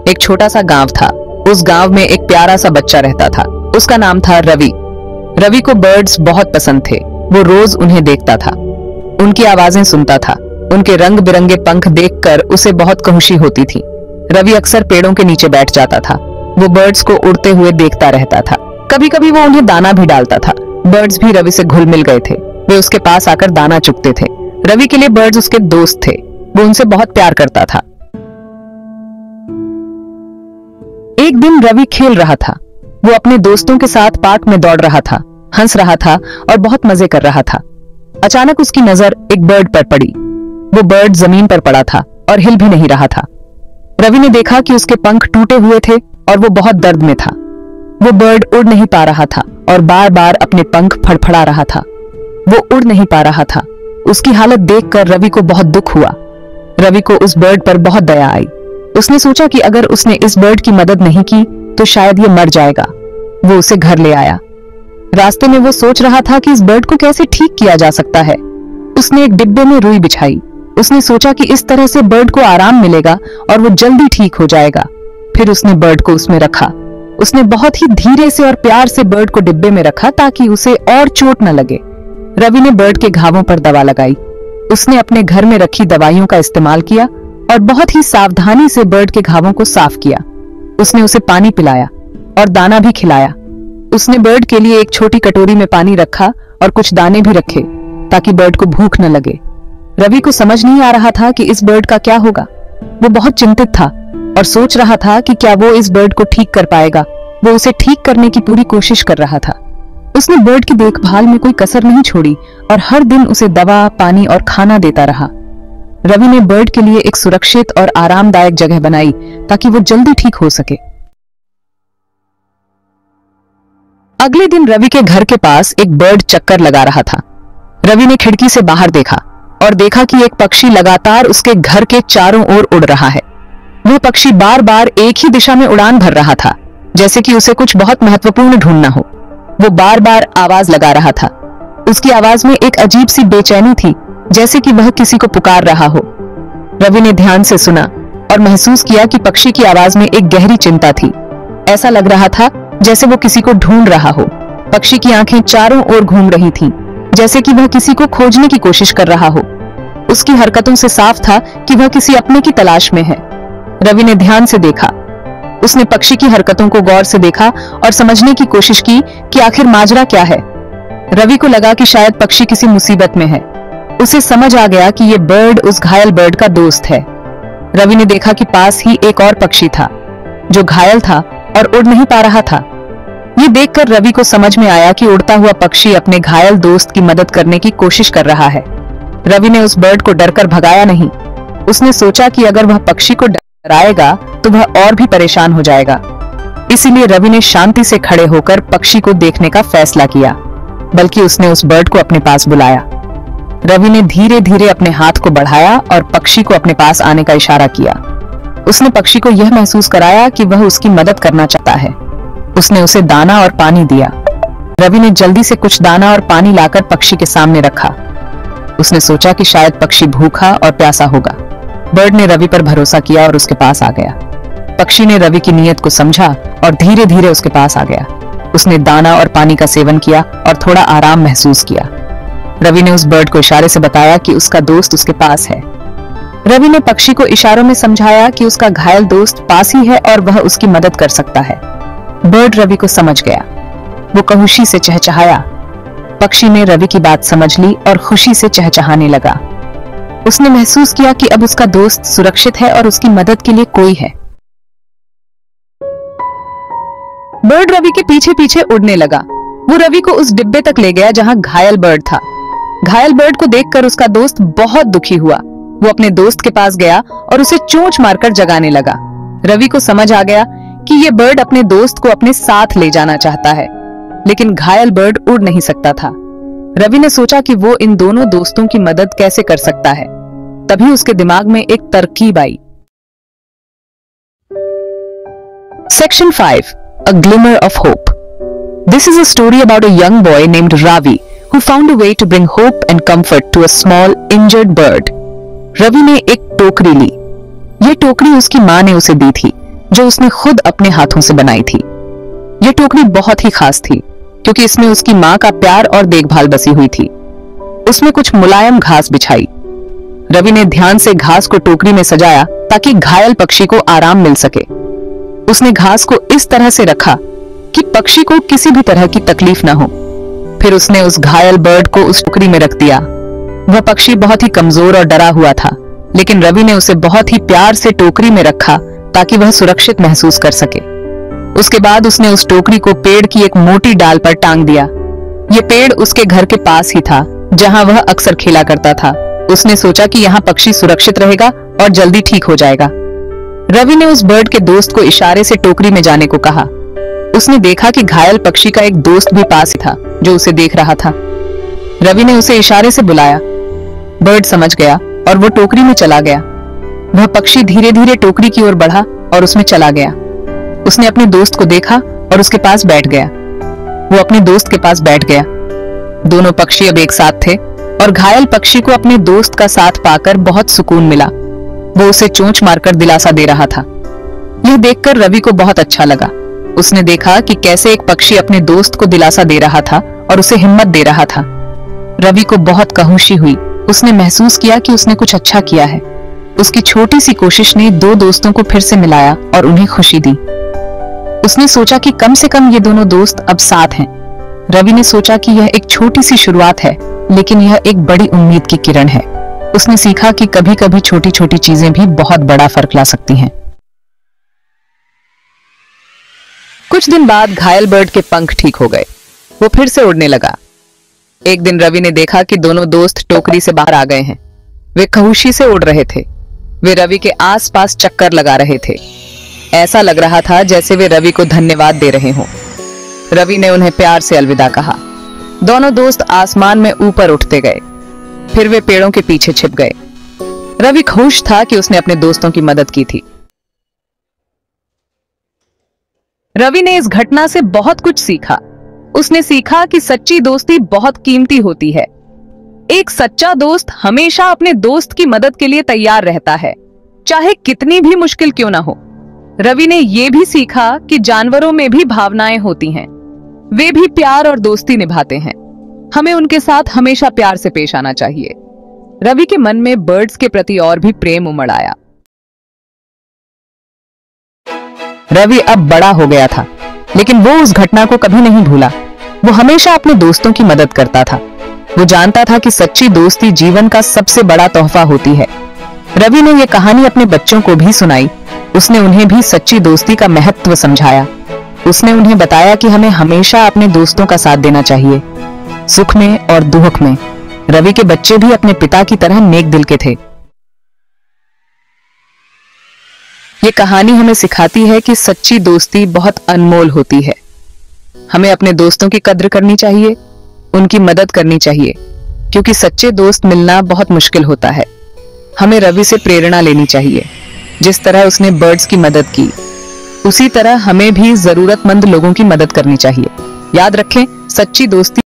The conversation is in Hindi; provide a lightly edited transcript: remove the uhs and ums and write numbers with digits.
एक छोटा सा गांव था। उस गांव में एक प्यारा सा बच्चा रहता था। उसका नाम था रवि। रवि को बर्ड्स बहुत पसंद थे। वो रोज उन्हें देखता था, उनकी आवाजें सुनता था। उनके रंग बिरंगे पंख देखकर उसे बहुत खुशी होती थी। रवि अक्सर पेड़ों के नीचे बैठ जाता था। वो बर्ड्स को उड़ते हुए देखता रहता था। कभी कभी वो उन्हें दाना भी डालता था। बर्ड्स भी रवि से घुल मिल गए थे। वे उसके पास आकर दाना चुगते थे। रवि के लिए बर्ड्स उसके दोस्त थे। वो उनसे बहुत प्यार करता था। एक दिन रवि खेल रहा था। वो अपने दोस्तों के साथ पार्क में दौड़ रहा था, हंस रहा था और बहुत मजे कर रहा था। अचानक उसकी नजर एक बर्ड पर पड़ी। वो बर्ड जमीन पर पड़ा था और हिल भी नहीं रहा था। रवि ने देखा कि उसके पंख टूटे हुए थे और वो बहुत दर्द में था। वो बर्ड उड़ नहीं पा रहा था और बार बार अपने पंख फड़फड़ा रहा था। वो उड़ नहीं पा रहा था। उसकी हालत देखकर रवि को बहुत दुख हुआ। रवि को उस बर्ड पर बहुत दया आई। उसने सोचा कि अगर उसने इस बर्ड की मदद नहीं की तो शायद ये मर जाएगा। वो उसे घर ले आया। रास्ते में वो सोच रहा था कि इस बर्ड को कैसे ठीक किया जा सकता है। उसने एक डिब्बे में रुई बिछाई। उसने सोचा कि इस तरह से बर्ड को आराम मिलेगा और वो जल्दी ठीक हो जाएगा। फिर उसने बर्ड को उसमें रखा। उसने बहुत ही धीरे से और प्यार से बर्ड को डिब्बे में रखा ताकि उसे और चोट न लगे। रवि ने बर्ड के घावों पर दवा लगाई। उसने अपने घर में रखी दवाइयों का इस्तेमाल किया और बहुत ही सावधानी से बर्ड के घावों को साफ किया। उसने उसे पानी पिलाया और दाना भी खिलाया। उसने बर्ड के लिए एक छोटी कटोरी में पानी रखा और कुछ दाने भी रखे ताकि बर्ड को भूख न लगे। रवि को समझ नहीं आ रहा था कि इस बर्ड का क्या होगा। वो बहुत चिंतित था और सोच रहा था कि क्या वो इस बर्ड को ठीक कर पाएगा। वो उसे ठीक करने की पूरी कोशिश कर रहा था। उसने बर्ड की देखभाल में कोई कसर नहीं छोड़ी और हर दिन उसे दवा, पानी और खाना देता रहा। रवि ने बर्ड के लिए एक सुरक्षित और आरामदायक जगह बनाई ताकि वो जल्दी ठीक हो सके। अगले दिन रवि के घर के पास एक बर्ड चक्कर लगा रहा था। रवि ने खिड़की से बाहर देखा और देखा कि एक पक्षी लगातार उसके घर के चारों ओर उड़ रहा है। वह पक्षी बार बार एक ही दिशा में उड़ान भर रहा था, जैसे कि उसे कुछ बहुत महत्वपूर्ण ढूंढना हो। वो बार बार आवाज लगा रहा था। उसकी आवाज में एक अजीब सी बेचैनी थी, जैसे कि वह किसी को पुकार रहा हो। रवि ने ध्यान से सुना और महसूस किया कि पक्षी की आवाज में एक गहरी चिंता थी। ऐसा लग रहा था जैसे वो किसी को ढूंढ रहा हो। पक्षी की आंखें चारों ओर घूम रही थीं, जैसे कि वह किसी को खोजने की कोशिश कर रहा हो। उसकी हरकतों से साफ था कि वह किसी अपने की तलाश में है। रवि ने ध्यान से देखा। उसने पक्षी की हरकतों को गौर से देखा और समझने की कोशिश की कि आखिर माजरा क्या है। रवि को लगा कि शायद पक्षी किसी मुसीबत में है। उसे समझ आ गया कि ये बर्ड उस घायल बर्ड का दोस्त है। रवि ने देखा कि पास ही एक और पक्षी था जो घायल था और उड़ नहीं पा रहा था। ये देखकर रवि को समझ में आया कि उड़ता हुआ पक्षी अपने घायल दोस्त की मदद करने की कोशिश कर रहा है। रवि ने उस बर्ड को डरकर भगाया नहीं। उसने सोचा कि अगर वह पक्षी को डराएगा तो वह और भी परेशान हो जाएगा। इसीलिए रवि ने शांति से खड़े होकर पक्षी को देखने का फैसला किया, बल्कि उसने उस बर्ड को अपने पास बुलाया। रवि ने धीरे धीरे अपने हाथ को बढ़ाया और पक्षी को अपने पास आने का इशारा किया। उसने पक्षी को यह महसूस कराया कि वह उसकी मदद करना चाहता है। उसने उसे दाना और पानी दिया। रवि ने जल्दी से कुछ दाना और पानी लाकर पक्षी के सामने रखा। उसने सोचा कि शायद पक्षी भूखा और प्यासा होगा। बर्ड ने रवि पर भरोसा किया और उसके पास आ गया। पक्षी ने रवि की नीयत को समझा और धीरे धीरे उसके पास आ गया। उसने दाना और पानी का सेवन किया और थोड़ा आराम महसूस किया। रवि ने उस बर्ड को इशारे से बताया कि उसका दोस्त उसके पास है। रवि ने पक्षी को इशारों में समझाया कि उसका घायल दोस्त पास ही है और वह उसकी मदद कर सकता है। बर्ड रवि को समझ गया। वो खुशी से चहचहाया। पक्षी ने रवि की बात समझ ली और खुशी से चहचहाने लगा। उसने महसूस किया कि अब उसका दोस्त सुरक्षित है और उसकी मदद के लिए कोई है। बर्ड रवि के पीछे पीछे उड़ने लगा। वो रवि को उस डिब्बे तक ले गया जहां घायल बर्ड था। घायल बर्ड को देखकर उसका दोस्त बहुत दुखी हुआ। वो अपने दोस्त के पास गया और उसे चोंच मारकर जगाने लगा। रवि को समझ आ गया कि ये बर्ड अपने दोस्त को अपने साथ ले जाना चाहता है, लेकिन घायल बर्ड उड़ नहीं सकता था। रवि ने सोचा कि वो इन दोनों दोस्तों की मदद कैसे कर सकता है। तभी उसके दिमाग में एक तरकीब आई। Section 5, A Glimmer of Hope. This is a story about a young boy named Ravi who found a way to bring hope and comfort to a small injured bird. Ravi ने एक टोकरी ली। ये टोकरी उसकी माँ ने उसे दी थी। जो उसने खुद अपने हाथों से बनाई थी। यह टोकरी बहुत ही खास थी क्योंकि इसमें उसकी मां का प्यार और देखभाल बसी हुई थी। उसमें कुछ मुलायम घास बिछाई। रवि ने ध्यान से घास को टोकरी में सजाया ताकि घायल पक्षी को आराम मिल सके। उसने घास को इस तरह से रखा कि पक्षी को किसी भी तरह की तकलीफ न हो। फिर उसने उस घायल बर्ड को उस टोकरी में रख दिया। वह पक्षी बहुत ही कमजोर और डरा हुआ था, लेकिन रवि ने उसे बहुत ही प्यार से टोकरी में रखा ताकि वह सुरक्षित महसूस कर सके। उसके बाद उसने उस टोकरी को पेड़ की एक मोटी डाल पर टांग दिया। यह पेड़ उसके घर के पास ही था, जहां वह अक्सर खेला करता था। उसने सोचा कि यहाँ पक्षी सुरक्षित रहेगा और जल्दी ठीक हो जाएगा। रवि ने उस बर्ड के दोस्त को इशारे से टोकरी में जाने को कहा। उसने देखा कि घायल पक्षी का एक दोस्त भी पास ही था जो उसे देख रहा था। रवि ने उसे इशारे से बुलाया। बर्ड समझ गया और वो टोकरी में चला गया। वह पक्षी धीरे धीरे टोकरी की ओर बढ़ा और उसमें चला गया। उसने अपने दोस्त को देखा और उसके पास बैठ गया। वो अपने दोस्त के पास बैठ गया। दोनों पक्षी अब एक साथ थे और घायल पक्षी को अपने दोस्त का साथ पाकर बहुत सुकून मिला। वो उसे चोंच मारकर दिलासा दे रहा था। यह देखकर रवि को बहुत अच्छा लगा। उसने देखा कि कैसे एक पक्षी अपने दोस्त को दिलासा दे रहा था और उसे हिम्मत दे रहा था। रवि को बहुत खुशी हुई। उसने महसूस किया कि उसने कुछ अच्छा किया है। उसकी छोटी सी कोशिश ने दो दोस्तों को फिर से मिलाया और उन्हें खुशी दी। उसने सोचा कि कम से कम ये दोनों दोस्त अब साथ हैं। रवि ने सोचा कि यह एक छोटी सी शुरुआत है, लेकिन यह एक बड़ी उम्मीद की किरण है। उसने सीखा कि कभी कभी छोटी छोटी चीजें भी बहुत बड़ा फर्क ला सकती हैं। कुछ दिन बाद घायल बर्ड के पंख ठीक हो गए। वो फिर से उड़ने लगा। एक दिन रवि ने देखा कि दोनों दोस्त टोकरी से बाहर आ गए हैं। वे खुशी से उड़ रहे थे। वे रवि के आसपास चक्कर लगा रहे थे। ऐसा लग रहा था जैसे वे रवि को धन्यवाद दे रहे हों। रवि ने उन्हें प्यार से अलविदा कहा। दोनों दोस्त आसमान में ऊपर उठते गए। फिर वे पेड़ों के पीछे छिप गए। रवि खुश था कि उसने अपने दोस्तों की मदद की थी। रवि ने इस घटना से बहुत कुछ सीखा। उसने सीखा कि सच्ची दोस्ती बहुत कीमती होती है। एक सच्चा दोस्त हमेशा अपने दोस्त की मदद के लिए तैयार रहता है, चाहे कितनी भी मुश्किल क्यों ना हो। रवि ने यह भी सीखा कि जानवरों में भी भावनाएं होती हैं। वे भी प्यार और दोस्ती निभाते हैं। हमें उनके साथ हमेशा प्यार से पेश आना चाहिए। रवि के मन में बर्ड्स के प्रति और भी प्रेम उमड़ आया। रवि अब बड़ा हो गया था, लेकिन वो उस घटना को कभी नहीं भूला। वो हमेशा अपने दोस्तों की मदद करता था। वो जानता था कि सच्ची दोस्ती जीवन का सबसे बड़ा तोहफा होती है। रवि ने यह कहानी अपने बच्चों को भी सुनाई। उसने उन्हें भी सच्ची दोस्ती का महत्व समझाया। उसने उन्हें बताया कि हमें हमेशा अपने दोस्तों का साथ देना चाहिए, सुख में और दुख में। रवि के बच्चे भी अपने पिता की तरह नेक दिल के थे। ये कहानी हमें सिखाती है कि सच्ची दोस्ती बहुत अनमोल होती है। हमें अपने दोस्तों की कद्र करनी चाहिए, उनकी मदद करनी चाहिए, क्योंकि सच्चे दोस्त मिलना बहुत मुश्किल होता है। हमें रवि से प्रेरणा लेनी चाहिए। जिस तरह उसने बर्ड्स की मदद की, उसी तरह हमें भी जरूरतमंद लोगों की मदद करनी चाहिए। याद रखें, सच्ची दोस्ती